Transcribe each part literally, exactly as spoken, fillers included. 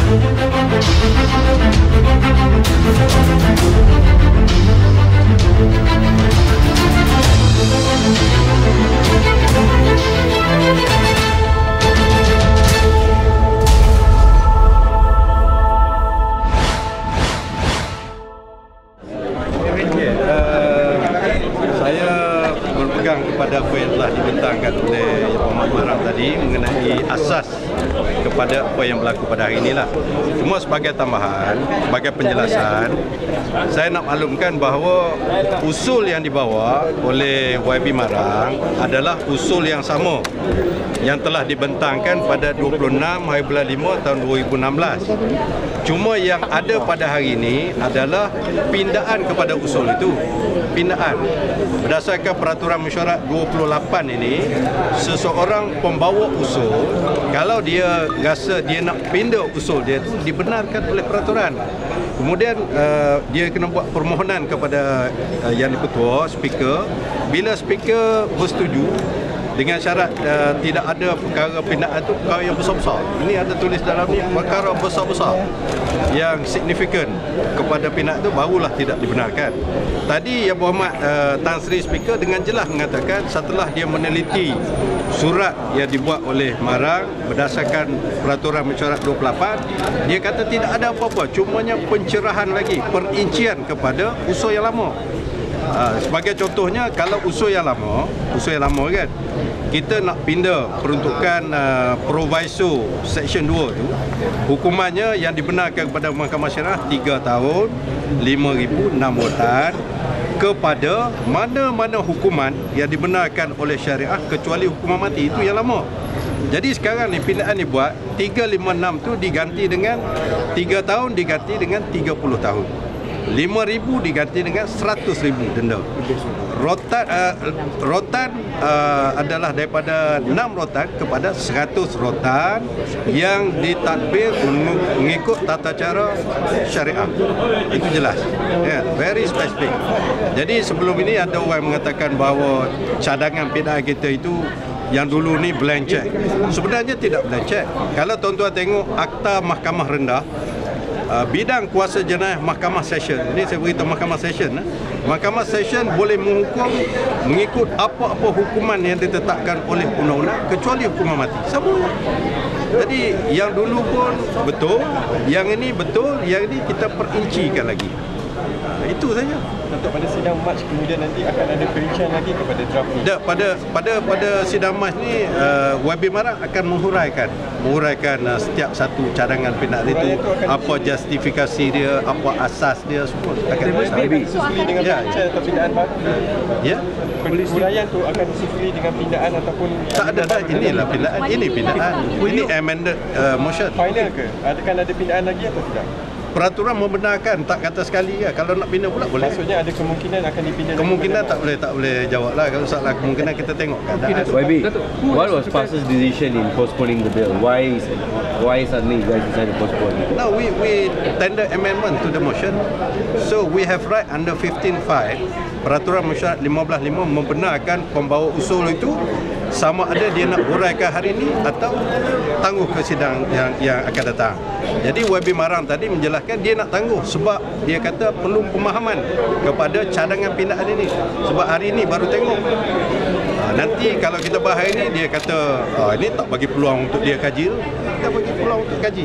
Kepada apa yang telah dibentangkan oleh Muhammad Marang tadi mengenai asas kepada apa yang berlaku pada hari inilah. Cuma sebagai tambahan, sebagai penjelasan, saya nak maklumkan bahawa usul yang dibawa oleh Y B Marang adalah usul yang sama yang telah dibentangkan pada dua puluh enam hari bulan lima tahun dua ribu enam belas. Cuma yang ada pada hari ini adalah pindaan kepada usul itu. Pindaan. Berdasarkan peraturan mesyuarat dua puluh lapan ini, seseorang pembawa usul, kalau dia rasa dia nak pindah usul dia itu, dibenarkan oleh peraturan. Kemudian uh, dia kena buat permohonan kepada uh, Yang di-Ketua, speaker. Bila speaker bersetuju, dengan syarat uh, tidak ada perkara pindaan itu perkara yang besar-besar. Ini ada tulis dalam ni perkara besar-besar yang signifikan kepada pindaan itu barulah tidak dibenarkan. Tadi Yang Berhormat uh, Tan Sri Speaker dengan jelas mengatakan setelah dia meneliti surat yang dibuat oleh Marang berdasarkan peraturan mesyuarat dua puluh lapan, dia kata tidak ada apa-apa, cumanya pencerahan lagi, perincian kepada usul yang lama. Uh, sebagai contohnya, kalau usul yang lama, usul yang lama kan, kita nak pindah peruntukan uh, proviso section dua tu, hukumannya yang dibenarkan kepada Mahkamah Syariah tiga tahun, lima ribu enam rotan, kepada mana-mana hukuman yang dibenarkan oleh syariah kecuali hukuman mati. Itu yang lama. Jadi sekarang ni pindaan dibuat tiga lima enam tu diganti dengan tiga tahun, diganti dengan tiga puluh tahun. lima ribu diganti dengan seratus ribu denda. Rotan uh, rotan uh, adalah daripada enam rotan kepada seratus rotan yang ditadbir mengikut tata cara syariah. Itu jelas. Yeah, very specific. Jadi sebelum ini ada orang mengatakan bahawa cadangan pindaan kita itu yang dulu ni blank check. Sebenarnya tidak blank check. Kalau tuan-tuan tengok akta mahkamah rendah, Uh, bidang kuasa jenayah Mahkamah Session, ini saya beritahu Mahkamah Session, eh? Mahkamah Session boleh menghukum mengikut apa-apa hukuman yang ditetapkan oleh undang-undang kecuali hukuman mati. Sama. Jadi yang dulu pun betul, yang ini betul, yang ini kita perincikan lagi. Uh, itu saja. Untuk pada sidang Mac kemudian nanti akan ada perincian lagi kepada draft ini. Da, pada pada pada sidang Mac ni uh, Y B Marang akan menghuraikan menghuraikan uh, setiap satu cadangan pindaan itu, apa justifikasi dia, apa asas dia, semua akan disusuli dengan ya, perincian atau pindaan baru. Ya. Huraian tu akan disusuli dengan pindaan ataupun tak ada dah, inilah pindaan, ini pindaan. Ini amended uh, motion. Final ke? Adakah ada pindaan lagi atau tidak? Peraturan membenarkan, tak kata sekali ya. Kalau nak pindah pula boleh. Maksudnya ada kemungkinan akan dipindah. Kemungkinan tak boleh tak boleh jawablah. Kalau salah kemungkinan kita tengok keadaan. Y B, what was Pas's decision in postponing the bill? Why why suddenly you guys decided to postpone it? No, we we tender amendment to the motion. So we have right under fifteen five, peraturan mesyuarat lima belas lima membenarkan pembawa usul itu sama ada dia nak huraikan hari ini atau tangguh ke sidang yang yang akan datang. Jadi Y B Marang tadi menjelaskan dia nak tangguh sebab dia kata perlu pemahaman kepada cadangan pindaan ini. Sebab hari ini baru tengok. Ha, nanti kalau kita bahas hari ini dia kata oh, ini tak bagi peluang untuk dia kaji. Kita bagi peluang untuk kaji.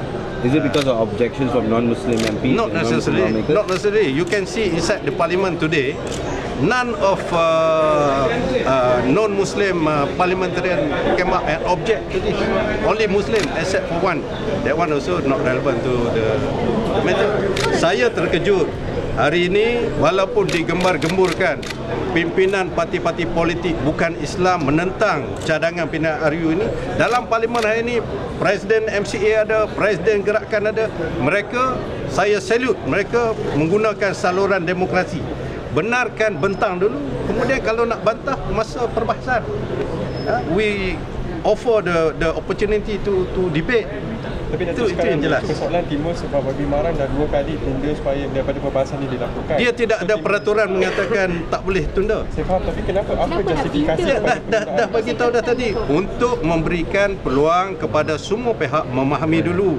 Is it because of objections from non-Muslim M Ps? Not necessarily. Not necessarily. You can see inside the parliament today, none of uh, uh, non-Muslim uh, parliamentarian came up and object to this. Only Muslim except for one. That one also not relevant to the, the matter. Saya terkejut hari ini walaupun digembar-gemburkan pimpinan parti-parti politik bukan Islam menentang cadangan pindaan R U ini, dalam parlimen hari ini Presiden M C A ada, Presiden Gerakan ada, mereka, saya salute mereka menggunakan saluran demokrasi. Benarkan, bentang dulu, kemudian kalau nak bantah masa perbahasan, uh, we offer the the opportunity to to debate. Tapi itu, itu yang jelas. Persoalan timbul sebab Y B Marang dah dua kali tunda supaya daripada perbahasan ini dilakukan. Dia tidak ada peraturan mengatakan tak boleh tunda. Saya faham, tapi kenapa? Apa kenapa justifikasi? Dah, dah, dah, dah bagi tahu dah tadi, untuk memberikan peluang kepada semua pihak memahami dulu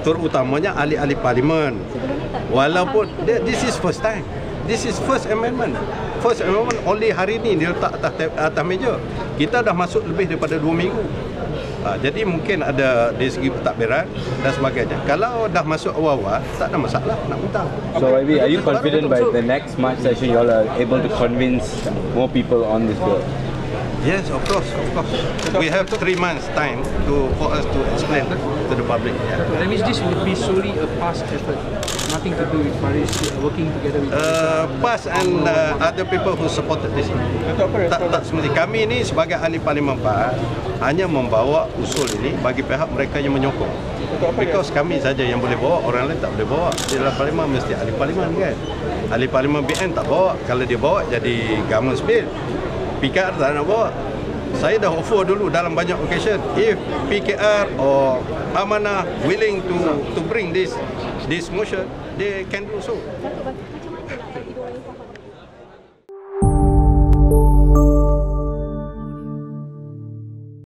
terutamanya ahli-ahli parlimen. Walaupun this is first time. This is first amendment. First amendment only hari ini dia letak atas, atas meja. Kita dah masuk lebih daripada dua minggu. Ha, jadi mungkin ada dari segi pentadbiran dan sebagainya. Kalau dah masuk awal-awal, tak ada masalah nak hutang. So Ivy, are you confident by the next March session you all are able to convince more people on this bill? Yes, of course, of course. We have three months time to for us to explain to the public. Yeah. That means this would be solely a past effort, nothing to do with Faris working together with. Uh, PAS and uh, other people who supported this. Tak, tak semestinya. Kami ini sebagai ahli parlimen PAS hanya membawa usul ini bagi pihak mereka yang menyokong. Because kami saja yang boleh bawa, orang lain tak boleh bawa. Di dalam parlimen mesti ahli parlimen kan. Ahli parlimen B N tak bawa. Kalau dia bawa jadi government bill. P K R tak nak bawa. Saya dah offer dulu dalam banyak occasion, if P K R or Amanah willing to to bring this this motion, they can do so.